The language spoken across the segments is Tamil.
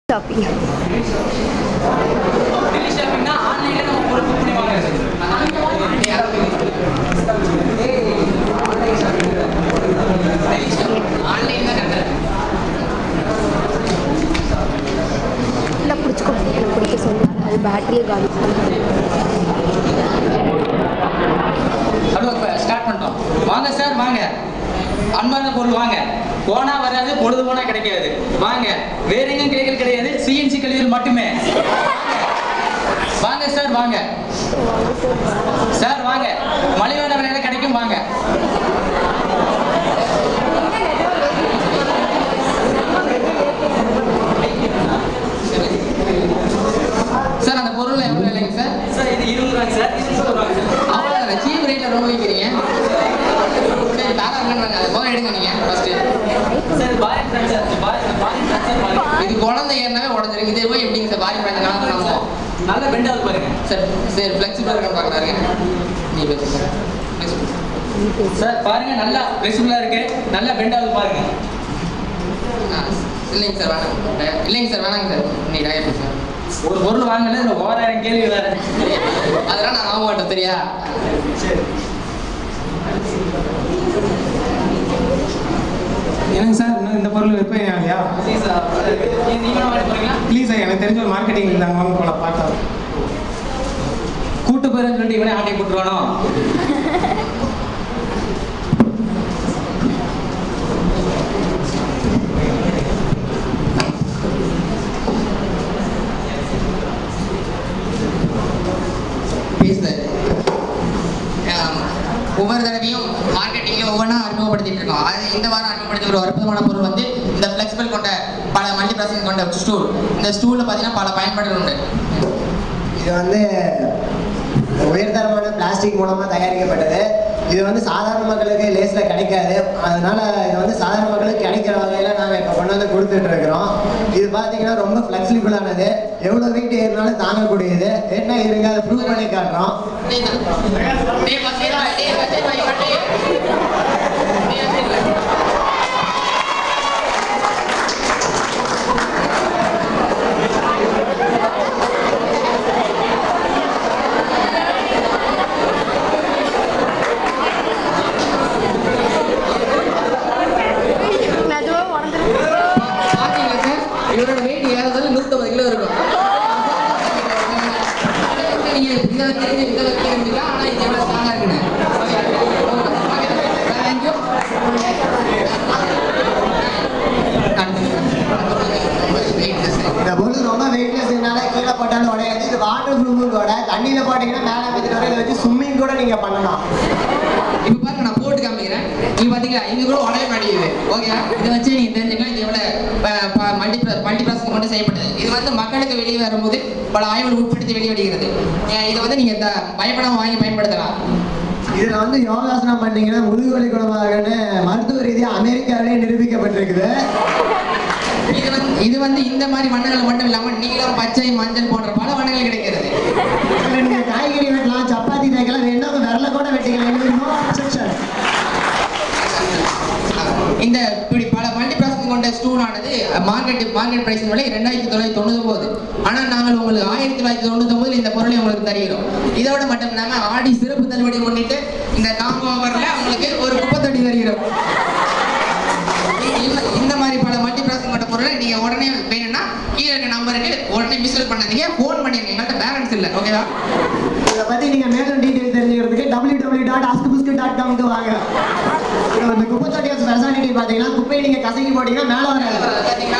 shopping. Daily shopping na online la நம்ம பொறுப்பு பண்ணி வாங்குறது. Online la கரெக்ட்டா. இல்ல புடிச்சு சொன்னா அது பேட்டரியே காலி. ஹலோ ஸ்டார்ட் பண்ணிட்டோம். வாங்க சார் வாங்க. அன்பான பொருள் வாங்க. போனா வராது பொழுது போனா கிடைக்காது. வாங்க. வேற எங்கேயும் கிடைக்கல் கிடையாது. சிஎன்சி கழிவுகள் மட்டுமே. வாங்க சார் வாங்க. சார் வாங்க. மலிவான விலையில கிடைக்கும் வாங்க. சார் அந்த பொருள் எவ்வளவு விலைங்க சார்? சார் இது 20 ரூபாய் சார். இது 30 ரூபாய் சார். அவ்வளவுதான் சீப் ரேட்ல ரொம்ப விக்கிறீங்க. சரி தாரா என்னங்க அது போக எடுங்க நீங்க first. Sir boyfriend sir boy இது குழந்தை ஏறனவே உடைஞ்சிருக்கு. இதே போய் எப்படிங்க சார் பாய் ஃப்ரெண்ட் கணக்கு நம்ம நல்ல பெண்ட் ஆகுது பாருங்க. சார் சரி ஃப்ளெக்சிபிளா இருக்கான்னு பார்க்கறாருங்க. நீ பேசுங்க சார். பாருங்க நல்லா ஃப்ளெக்சிபிளா இருக்கு. நல்லா பெண்ட் ஆகுது பாருங்க. இல்லைங்க சார் வேணாம். இல்லைங்க சார் வேணாங்க சார். நீ டயர் பேசுங்க. ஒரு பொருள் வாங்கல இந்த ஓராயிரம் கேள்வி வேற. அதெல்லாம் நான் வாங்க மாட்டேன் தெரியா? சரி என்னங்க சார் இன்னும் இந்த பொருள் விற்பனை ஆகலையா? ப்ளீஸ் சார் எனக்கு தெரிஞ்ச ஒரு மார்க்கெட்டிங் இருந்தாங்க வாங்க போல பார்த்தா கூட்டு போயிருன்னு சொல்லிட்டு இவனே ஆட்டை போட்டுருவானோ? ஒவ்வொரு தடவையும் மார்க்கெட்டிங்ல ஒவ்வொன்றா அறிமுகப்படுத்திட்டு இருக்கோம். அது இந்த வாரம் அறிமுகப்படுத்தி ஒரு அற்புதமான பொருள் வந்து இந்த ஃபிளெக்சிபிள் கொண்ட பல மல்டி ப்ராசஸிங் கொண்ட ஸ்டூல். இந்த ஸ்டூலில் பார்த்தீங்கன்னா பல பயன்பாடுகள் உண்டு. இது வந்து உயர்தரமான பிளாஸ்டிக் மூலமாக தயாரிக்கப்பட்டது. இது வந்து சாதாரண மக்களுக்கு லேஸில் கிடைக்காது. அதனால இது வந்து சாதாரண மக்களுக்கு கிடைக்கிற வகையில் நாங்கள் இப்போ கொண்டு வந்து கொடுத்துட்டு இருக்கிறோம். இது பார்த்தீங்கன்னா ரொம்ப ஃப்ளெக்சிபிளானது. எவ்வளோ வெயிட் ஏறினாலும் தாங்கக்கூடியது. என்ன இருங்க அதை ப்ரூவ் பண்ணி காட்டுறோம். இவரோட வெயிட் ஏறதாலும் 150 கிலோ இருக்கும். நீங்க இதை வச்சுக்கலாம். ஆனால் இது எவ்வளோ ஸ்ட்ராங்காக இருக்குன்னு இந்த பொருள் ரொம்ப வெயிட்லெஸ்னால கீழே போட்டாலும் உடையாது. இது வாட்டர் ப்ரூஃபும் கூட. தண்ணியில் போட்டிங்கன்னா மேலே வச்சுட்டு வர இதை வச்சு ஸ்விம்மிங் கூட நீங்கள் பண்ணலாம். இப்போ பாருங்க நான் போட்டு காமிக்கிறேன். நீங்க பாத்தீங்களா இது கூட உடைய மாட்டேங்குது. ஓகேயா இதை வச்சு நீங்க தெரிஞ்சுக்கலாம் இது எவ்வளவு மல்டி ப்ராசஸிங் கொண்டு செய்யப்பட்டது. இது வந்து மக்களுக்கு வெளியே வரும்போது பல ஆய்வுகள் உட்படுத்தி வெளிவடுகிறது. இதை வந்து நீங்க பயப்படாம வாங்கி பயன்படுத்தலாம். இதில் வந்து யோகாசனம் பண்ணீங்கன்னா முதுகுவலி குணமாகன்னு மருத்துவ ரீதியாக அமெரிக்காவிலே நிரூபிக்கப்பட்டிருக்குது. இது வந்து இந்த மாதிரி வண்ணங்கள் மட்டும் இல்லாமல் நீலம் பச்சை மஞ்சள் போன்ற பல வண்ணங்கள் கிடைக்கிறது. நீங்க காய்கறி வெட்டலாம், சப்பாத்தி தேய்க்கலாம், வேணும் விரல கூட வெட்டிக்கலாம். இந்த இப்படி பல மல்டி ப்ராசஸிங் கொண்ட ஸ்டூல் ஆனது மார்க்கெட் பிரைஸின் விலை 2999. ஆனால் நாங்கள் உங்களுக்கு 1999 இந்த பொருளை உங்களுக்கு தருகிறோம். இதோட மட்டும் இல்லாமல் ஆடி சிறப்பு தள்ளுபடி முன்னிட்டு இந்த காம்போ ஆஃபரில் உங்களுக்கு ஒரு குப்பத்தொட்டி தருகிறோம். இந்த மாதிரி பல மல்டி ப்ராசஸிங் கொண்ட பொருளை நீங்கள் உடனே வேணும்னா கீழே இருக்க நம்பருக்கு உடனே மிஸ்யூஸ் பண்ணாதீங்க. ஃபோன் பண்ணிடுங்க. எங்கள்கிட்ட பேலன்ஸ் இல்லை. ஓகேவா? இதை பற்றி நீங்கள் மேலும் டீட்டெயில் தெரிஞ்சுக்கிறதுக்கு www.askbusket.com வாங்க. இந்த குப்பைத்தொட்டியோட ஸ்பெஷாலிட்டி பார்த்தீங்கன்னா குப்பையை நீங்கள் கசக்கி போட்டீங்கன்னா மேலே வராது. பார்த்தீங்களா?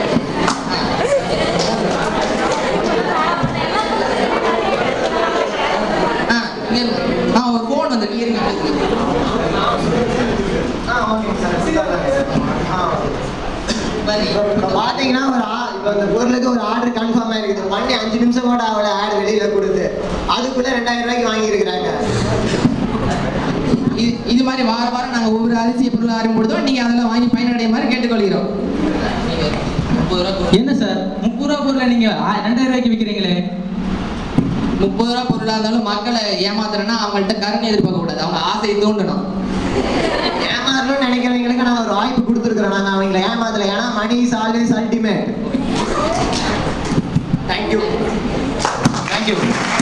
ஒரு ஃபோன் வந்து இருங்க. பார்த்தீங்கன்னா இப்போ இந்த பொருளுக்கு ஒரு ஆர்டர் கன்ஃபார்ம் ஆயிருக்குது. பண்ணி 5 நிமிஷம் கூட அவளை ஆட் வெளியில கொடுத்து அதுக்குள்ள 2000 ரூபாய்க்கு வாங்கியிருக்கிறாங்க. இது மாதிரி வாரம் நாங்கள் ஒவ்வொரு அரிசி பொருள் ஆரம்பிடுதோம். நீங்கள் அதெல்லாம் வாங்கி பயனடைய மாதிரி கேட்டுக்கொள்கிறோம். என்ன சார் 30 ரூபா பொருளை நீங்கள் 2000 ரூபாய்க்கு விற்கிறீங்களே? 30 ரூபா பொருளாக இருந்தாலும் மக்களை ஏமாத்துறேன்னா அவங்கள்ட்ட கருணை எதிர்பார்க்க கூடாது. அவங்க ஆசையை தூண்டணும். ஏமாறணும்னு நினைக்கிறவங்களுக்கு நான் ஒரு வாய்ப்பு கொடுத்துருக்குறேன். நாங்கள் அவங்களை ஏமாத்தல. ஏன்னா money is always ultimate. Thank you.